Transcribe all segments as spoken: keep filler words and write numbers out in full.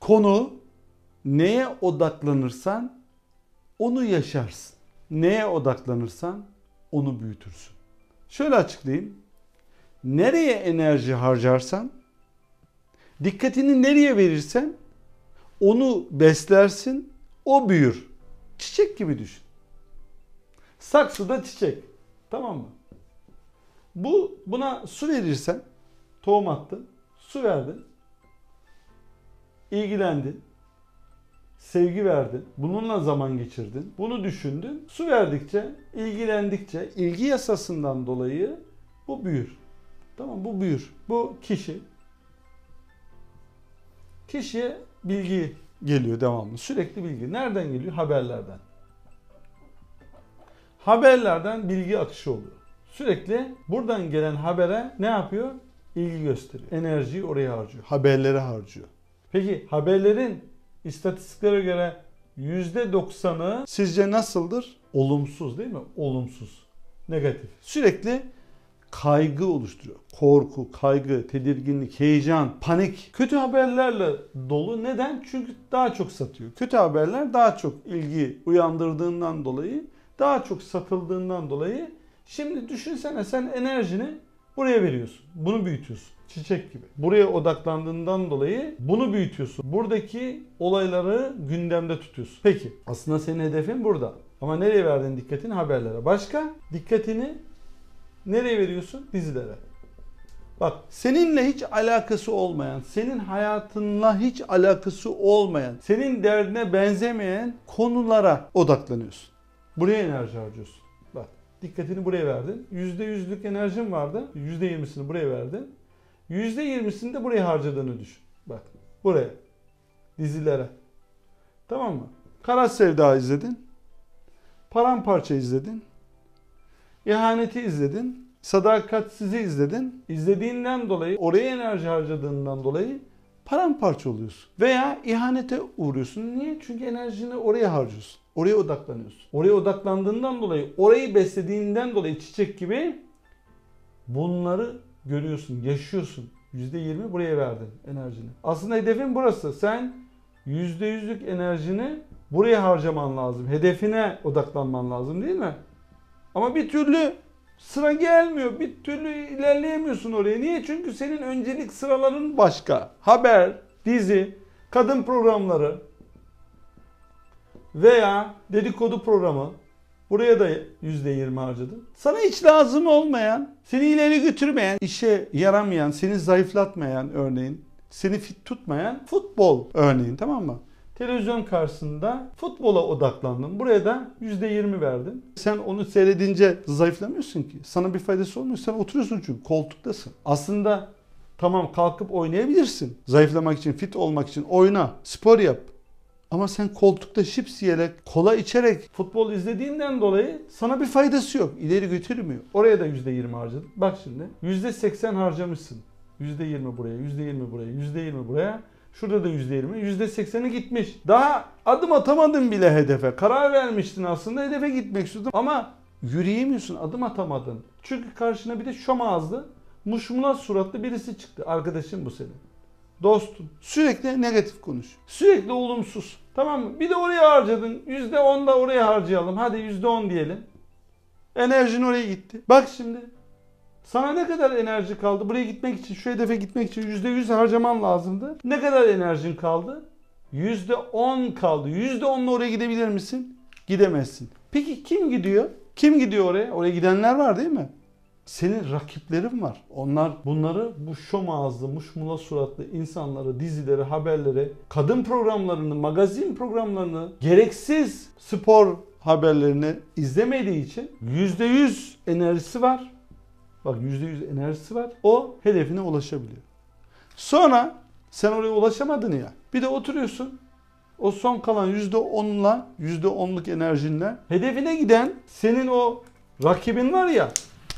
konu neye odaklanırsan onu yaşarsın. Neye odaklanırsan onu büyütürsün. Şöyle açıklayayım. Nereye enerji harcarsan, dikkatini nereye verirsen onu beslersin, o büyür. Çiçek gibi düşün. Saksıda çiçek. Tamam mı? Bu buna su verirsen, tohum attın, su verdin, ilgilendin, sevgi verdin, bununla zaman geçirdin, bunu düşündün. Su verdikçe, ilgilendikçe, ilgi yasasından dolayı bu büyür. Tamam, bu büyür. Bu kişi. Kişiye bilgi geliyor devamlı. Sürekli bilgi. Nereden geliyor? Haberlerden. Haberlerden bilgi akışı oluyor. Sürekli buradan gelen habere ne yapıyor? İlgi gösteriyor. Enerjiyi oraya harcıyor. Haberlere harcıyor. Peki haberlerin istatistiklere göre yüzde doksanı sizce nasıldır? Olumsuz değil mi? Olumsuz. Negatif. Sürekli kaygı oluşturuyor. Korku, kaygı, tedirginlik, heyecan, panik. Kötü haberlerle dolu. Neden? Çünkü daha çok satıyor. Kötü haberler daha çok ilgi uyandırdığından dolayı, daha çok satıldığından dolayı. Şimdi düşünsene, sen enerjini buraya veriyorsun. Bunu büyütüyorsun. Çiçek gibi. Buraya odaklandığından dolayı bunu büyütüyorsun. Buradaki olayları gündemde tutuyorsun. Peki aslında senin hedefin burada. Ama nereye verdin dikkatini? Haberlere. Başka? Dikkatini nereye veriyorsun? Dizilere. Bak, seninle hiç alakası olmayan, senin hayatınla hiç alakası olmayan, senin derdine benzemeyen konulara odaklanıyorsun. Buraya enerji harcıyorsun. Bak, dikkatini buraya verdin. yüzde yüzlük enerjin vardı. yüzde yirmisini buraya verdin. yüzde yirmisini de buraya harcadığını düşün. Bak, buraya. Dizilere. Tamam mı? Kara Sevda izledin. Paramparça izledin. İhaneti izledin. Sadakatsiz'i izledin. İzlediğinden dolayı, oraya enerji harcadığından dolayı paramparça oluyorsun. Veya ihanete uğruyorsun. Niye? Çünkü enerjini oraya harcıyorsun. Oraya odaklanıyorsun. Oraya odaklandığından dolayı, orayı beslediğinden dolayı çiçek gibi bunları görüyorsun, yaşıyorsun. yüzde yirmi buraya verdin enerjini. Aslında hedefin burası. Sen yüzde yüzlük enerjini buraya harcaman lazım. Hedefine odaklanman lazım, değil mi? Ama bir türlü sıra gelmiyor. Bir türlü ilerleyemiyorsun oraya. Niye? Çünkü senin öncelik sıraların başka. Haber, dizi, kadın programları veya dedikodu programı. Buraya da yüzde yirmi harcadın. Sana hiç lazım olmayan, seni ileri götürmeyen, işe yaramayan, seni zayıflatmayan örneğin, seni fit tutmayan futbol örneğin, tamam mı? Televizyon karşısında futbola odaklandın. Buraya da yüzde yirmi verdin. Sen onu seyredince zayıflamıyorsun ki. Sana bir faydası olmuyor. Sen oturuyorsun çünkü koltuktasın. Aslında tamam, kalkıp oynayabilirsin. Zayıflamak için, fit olmak için oyna, spor yap. Ama sen koltukta chips yiyerek, kola içerek futbol izlediğinden dolayı sana bir faydası yok. İleri götürmüyor. Oraya da yüzde yirmi harcadın. Bak şimdi yüzde seksen harcamışsın. yüzde yirmi buraya, yüzde yirmi buraya, yüzde yirmi buraya. Şurada da yüzde yirmi, yüzde sekseni gitmiş. Daha adım atamadın bile hedefe. Karar vermiştin aslında, hedefe gitmek istiyordun. Ama yürüyemiyorsun, adım atamadın. Çünkü karşına bir de şom ağızlı, muşmula suratlı birisi çıktı. Arkadaşın bu senin. Dostun. Sürekli negatif konuş. Sürekli olumsuz. Tamam mı? Bir de oraya harcadın. yüzde on da oraya harcayalım. Hadi yüzde on diyelim. Enerjin oraya gitti. Bak şimdi. Sana ne kadar enerji kaldı? Buraya gitmek için, şu hedefe gitmek için yüzde yüz harcaman lazımdı. Ne kadar enerjin kaldı? yüzde on kaldı. yüzde onla oraya gidebilir misin? Gidemezsin. Peki kim gidiyor? Kim gidiyor oraya? Oraya gidenler var değil mi? Senin rakiplerin var. Onlar bunları, bu şom ağızlı, muşmula suratlı insanları, dizileri, haberleri, kadın programlarını, magazin programlarını, gereksiz spor haberlerini izlemediği için yüzde yüz enerjisi var. Bak, yüzde yüz enerjisi var. O hedefine ulaşabiliyor. Sonra sen oraya ulaşamadın ya. Bir de oturuyorsun. O son kalan yüzde onla, yüzde onluk enerjinle hedefine giden senin o rakibin var ya.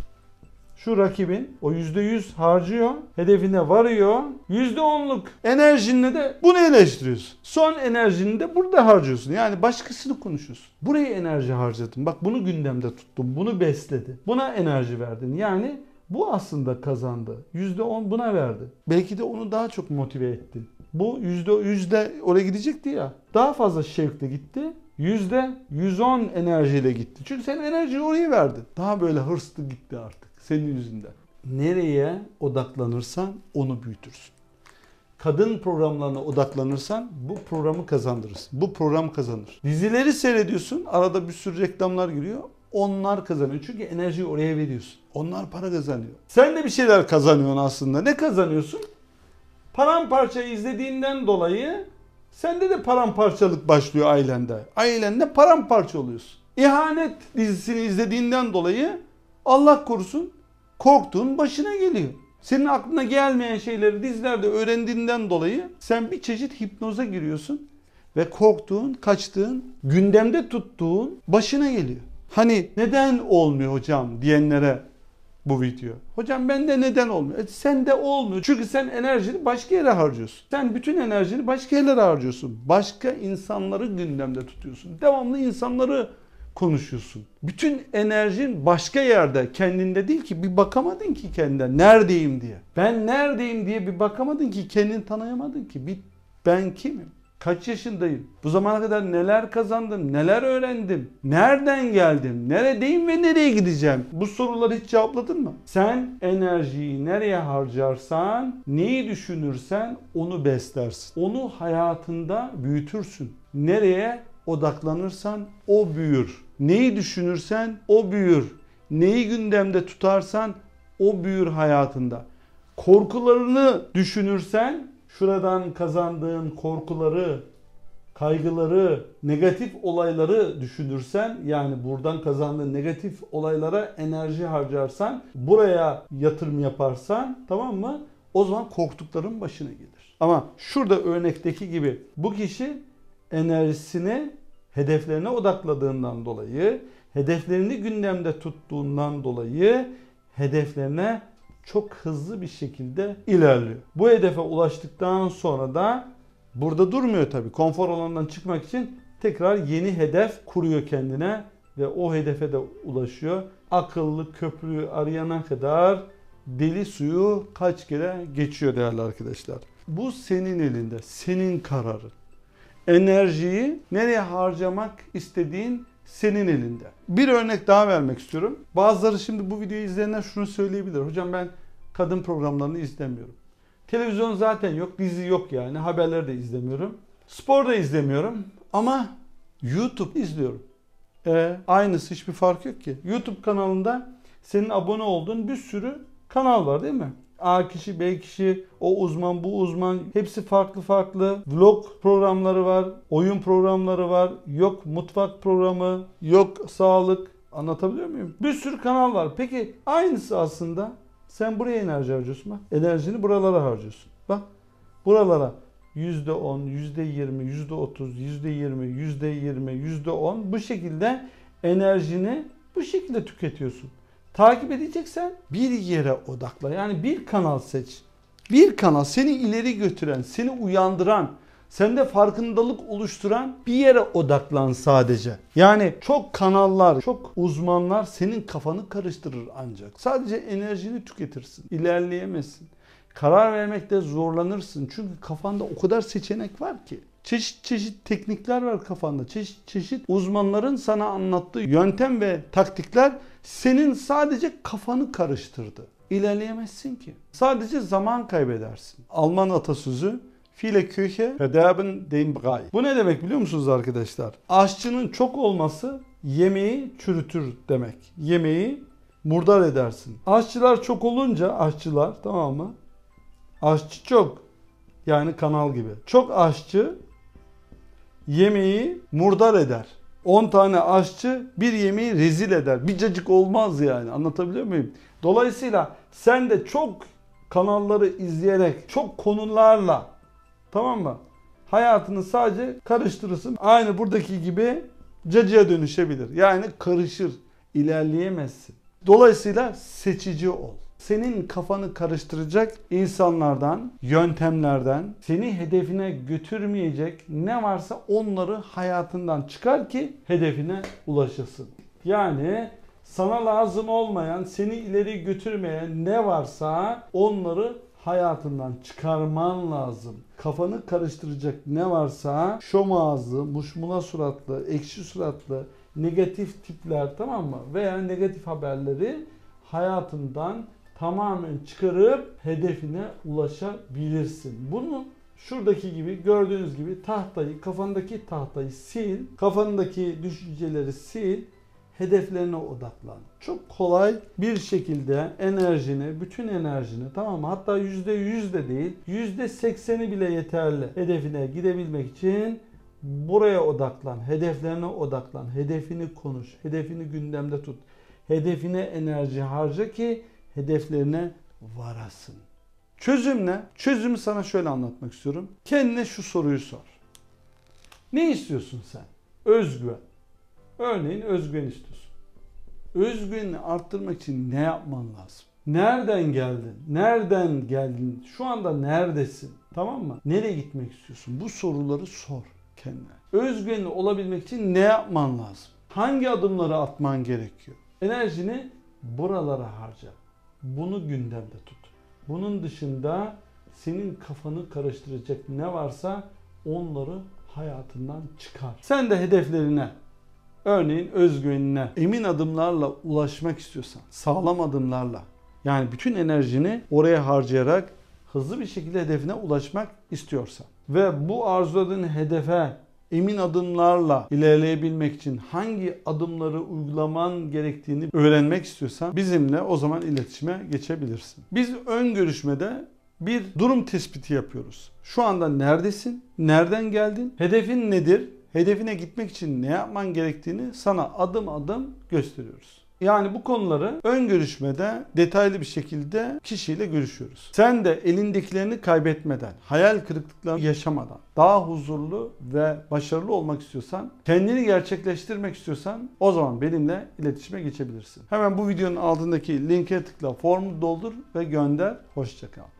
Şu rakibin o yüzde yüz harcıyor, hedefine varıyor. yüzde onluk enerjinle de bunu eleştiriyorsun. Son enerjini de burada harcıyorsun. Yani başkasını konuşuyorsun. Buraya enerji harcadın. Bak, bunu gündemde tuttun. Bunu besledi. Buna enerji verdin. Yani bu aslında kazandı. yüzde on buna verdi. Belki de onu daha çok motive etti. Bu yüzde yüzde oraya gidecekti ya. Daha fazla şevkle gitti. Yüzde yüz on enerjiyle gitti. Çünkü sen enerjiyi oraya verdin. Daha böyle hırslı gitti artık senin yüzünden. Nereye odaklanırsan onu büyütürsün. Kadın programlarına odaklanırsan bu programı kazandırırsın. Bu program kazanır. Dizileri seyrediyorsun. Arada bir sürü reklamlar giriyor. Onlar kazanıyor. Çünkü enerjiyi oraya veriyorsun. Onlar para kazanıyor. Sen de bir şeyler kazanıyorsun aslında. Ne kazanıyorsun? Paramparça izlediğinden dolayı sende de paramparçalık başlıyor ailende. Ailende paramparça oluyorsun. İhanet dizisini izlediğinden dolayı Allah korusun korktuğun başına geliyor. Senin aklına gelmeyen şeyleri dizilerde öğrendiğinden dolayı sen bir çeşit hipnoza giriyorsun ve korktuğun, kaçtığın, gündemde tuttuğun başına geliyor. Hani neden olmuyor hocam diyenlere bu video. Hocam bende neden olmuyor? E, sende olmuyor. Çünkü sen enerjini başka yere harcıyorsun. Sen bütün enerjini başka yerlere harcıyorsun. Başka insanları gündemde tutuyorsun. Devamlı insanları konuşuyorsun. Bütün enerjin başka yerde, kendinde değil ki. Bir bakamadın ki kendine. Neredeyim diye. Ben neredeyim diye bir bakamadın ki. Kendini tanıyamadın ki. Bir ben kimim? Kaç yaşındayım? Bu zamana kadar neler kazandım? Neler öğrendim? Nereden geldim? Neredeyim ve nereye gideceğim? Bu soruları hiç cevapladın mı? Sen enerjiyi nereye harcarsan, neyi düşünürsen onu beslersin. Onu hayatında büyütürsün. Nereye odaklanırsan o büyür. Neyi düşünürsen o büyür. Neyi gündemde tutarsan o büyür hayatında. Korkularını düşünürsen, şuradan kazandığın korkuları, kaygıları, negatif olayları düşünürsen, yani buradan kazandığın negatif olaylara enerji harcarsan, buraya yatırım yaparsan, tamam mı? O zaman korktukların başına gelir. Ama şurada örnekteki gibi bu kişi enerjisini hedeflerine odakladığından dolayı, hedeflerini gündemde tuttuğundan dolayı hedeflerine çok hızlı bir şekilde ilerliyor. Bu hedefe ulaştıktan sonra da burada durmuyor tabii. Konfor alanından çıkmak için tekrar yeni hedef kuruyor kendine ve o hedefe de ulaşıyor. Akıllı köprüyü arayana kadar deli suyu kaç kere geçiyor değerli arkadaşlar. Bu senin elinde, senin kararın. Enerjiyi nereye harcamak istediğin senin elinde. Bir örnek daha vermek istiyorum. Bazıları şimdi bu videoyu izleyenler şunu söyleyebilir. Hocam ben kadın programlarını izlemiyorum. Televizyon zaten yok, dizi yok yani. Haberleri de izlemiyorum. Spor da izlemiyorum ama YouTube izliyorum. E, aynısı, hiçbir fark yok ki. YouTube kanalında senin abone olduğun bir sürü kanal var değil mi? A kişi, B kişi, o uzman, bu uzman, hepsi farklı farklı. Vlog programları var, oyun programları var, yok mutfak programı, yok sağlık. Anlatabiliyor muyum? Bir sürü kanal var. Peki aynısı aslında. Sen buraya enerji harcıyorsun bak. Enerjini buralara harcıyorsun. Bak buralara yüzde on, yüzde yirmi, yüzde otuz, yüzde yirmi, yüzde yirmi, yüzde on bu şekilde enerjini bu şekilde tüketiyorsun. Takip edeceksen bir yere odakla. Yani bir kanal seç. Bir kanal seni ileri götüren, seni uyandıran, sende farkındalık oluşturan bir yere odaklan sadece. Yani çok kanallar, çok uzmanlar senin kafanı karıştırır ancak. Sadece enerjini tüketirsin. İlerleyemezsin. Karar vermekte zorlanırsın. Çünkü kafanda o kadar seçenek var ki. Çeşit çeşit teknikler var kafanda. Çeşit çeşit uzmanların sana anlattığı yöntem ve taktikler senin sadece kafanı karıştırdı. İlerleyemezsin ki. Sadece zaman kaybedersin. Alman atasözü Viele Küche verderben den Brei. Bu ne demek biliyor musunuz arkadaşlar? Aşçının çok olması yemeği çürütür demek. Yemeği murdar edersin. Aşçılar çok olunca aşçılar, tamam mı? Aşçı çok. Yani kanal gibi. Çok aşçı yemeği murdar eder. on tane aşçı bir yemeği rezil eder. Bir cacık olmaz yani. Anlatabiliyor muyum? Dolayısıyla sen de çok kanalları izleyerek, çok konularla, tamam mı, hayatını sadece karıştırırsın. Aynı buradaki gibi cacığa dönüşebilir. Yani karışır. İlerleyemezsin. Dolayısıyla seçici ol. Senin kafanı karıştıracak insanlardan, yöntemlerden, seni hedefine götürmeyecek ne varsa onları hayatından çıkar ki hedefine ulaşasın. Yani sana lazım olmayan, seni ileri götürmeyen ne varsa onları hayatından çıkarman lazım. Kafanı karıştıracak ne varsa şom ağzı, muşmula suratlı, ekşi suratlı, negatif tipler, tamam mı? Veya negatif haberleri hayatından tamamen çıkarıp hedefine ulaşabilirsin. Bunu şuradaki gibi, gördüğünüz gibi tahtayı, kafandaki tahtayı sil, kafandaki düşünceleri sil, hedeflerine odaklan. Çok kolay bir şekilde enerjini, bütün enerjini, tamam mı? Hatta yüzde yüz de değil, yüzde sekseni bile yeterli. Hedefine gidebilmek için buraya odaklan, hedeflerine odaklan, hedefini konuş, hedefini gündemde tut. Hedefine enerji harca ki hedeflerine varasın. Çözüm ne? Çözümü sana şöyle anlatmak istiyorum. Kendine şu soruyu sor. Ne istiyorsun sen? Özgüven. Örneğin özgüven istiyorsun. Özgüvenini arttırmak için ne yapman lazım? Nereden geldin? Nereden geldin? Şu anda neredesin? Tamam mı? Nereye gitmek istiyorsun? Bu soruları sor kendine. Özgüvenli olabilmek için ne yapman lazım? Hangi adımları atman gerekiyor? Enerjini buralara harca. Bunu gündemde tut. Bunun dışında senin kafanı karıştıracak ne varsa onları hayatından çıkar. Sen de hedeflerine, örneğin özgüvenine emin adımlarla ulaşmak istiyorsan, sağlam adımlarla, yani bütün enerjini oraya harcayarak hızlı bir şekilde hedefine ulaşmak istiyorsan ve bu arzuladığın hedefe emin adımlarla ilerleyebilmek için hangi adımları uygulaman gerektiğini öğrenmek istiyorsan bizimle o zaman iletişime geçebilirsin. Biz ön görüşmede bir durum tespiti yapıyoruz. Şu anda neredesin? Nereden geldin? Hedefin nedir? Hedefine gitmek için ne yapman gerektiğini sana adım adım gösteriyoruz. Yani bu konuları ön görüşmede detaylı bir şekilde kişiyle görüşüyoruz. Sen de elindekilerini kaybetmeden, hayal kırıklıklarını yaşamadan daha huzurlu ve başarılı olmak istiyorsan, kendini gerçekleştirmek istiyorsan o zaman benimle iletişime geçebilirsin. Hemen bu videonun altındaki linke tıkla, formu doldur ve gönder. Hoşça kal.